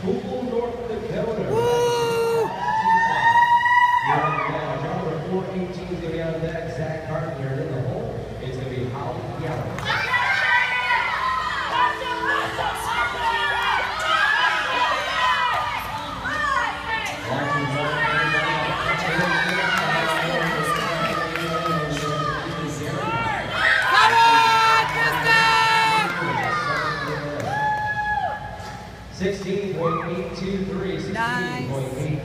North Dakota. Woo! Number 418 is going to be on deck. Zach Carpenter in the hole. It's going to be Holly Gallup. Come on, Kristen! 16.823, 16.823.